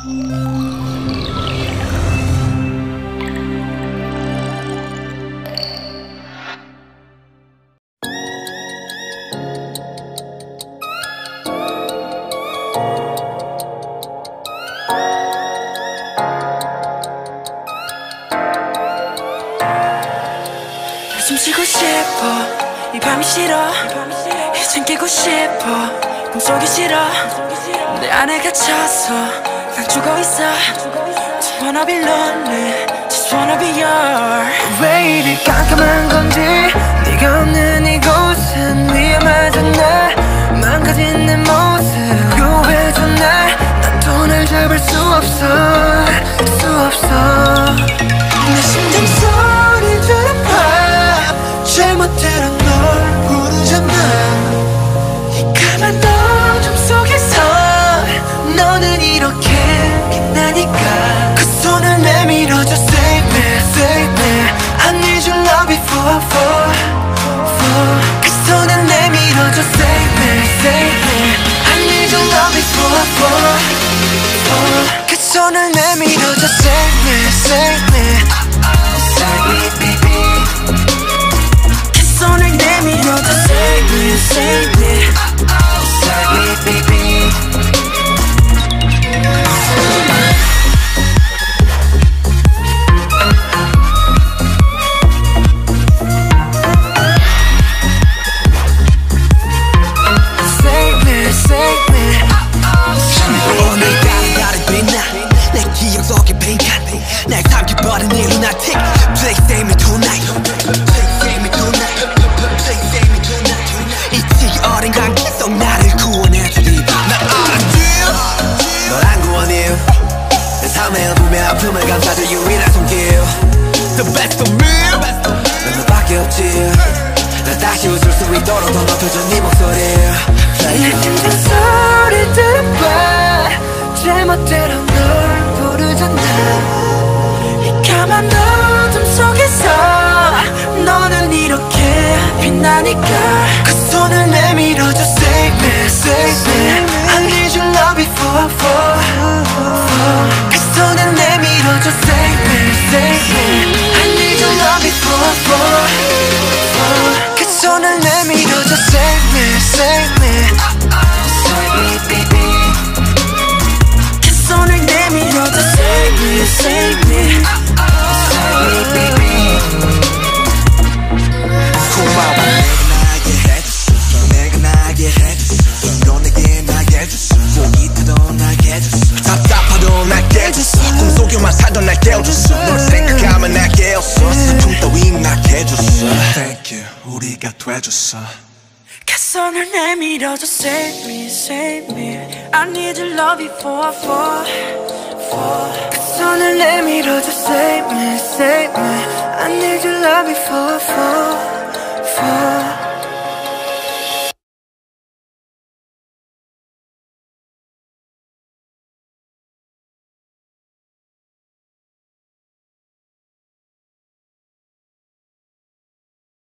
숨 쉬고 싶어 이 밤이 싫어 이젠 깨고 싶어 꿈속이 싫어 내 안에 갇혀서 난 죽어있어 Just wanna be lonely Just wanna be yours 왜 이리 깜깜한 건지 네가 없는 이곳은 위험하잖아 망가진 내 모습 구해줘 난 또 날 잡을 수 없어 내 심장 소리 들어봐 잘못 들어 널 부르잖아 이 까만 어둠 속에서 너는 이렇게 빛나니까 그 손을 내밀어줘 Save me I need your love before I fall 그 손을 내밀어줘 Save me I need your love before I fall 그 손을 내밀어줘 Save me Save me baby 그 손을 내밀어줘 Save me Save me baby 날 삼켜버린 이 lunatic Please save me tonight Please save me tonight Please save me tonight 이 어린 감기 속 나를 구원해주리 난 알았지 널 안 구원해 내 삶의 어둠의 아픔을 감싸줄 유일한 손길 The best of me 넌 너밖에 없지 난 다시 웃을 수 있도록 더 높여준 네 목소리 내 심장 소리 들어봐 잘못대로 널 부르잖아 까만 어둠 속에서 너는 이렇게 빛나니까 그 손을 내밀어줘 Save me I need your love before I fall 그 손을 내밀어줘 Save me I need your love before I fall 그 손을 내밀어줘 Save me baby 그 손을 내밀어줘 Save me 고마워 내가 나게 해줬어 너 내게 나게 해줬어 속이 타도 나게 해줬어 답답하도 나게 해줬어 꿈속에만 살던 날 깨워줬어 널 생각하면 날 깨웠어 슬픔 따윈 나게 해줬어 Thank you 우리가 돼줬어 그 손을 내밀어줘 Save me I need your love before I fall 그 손을 내밀어줘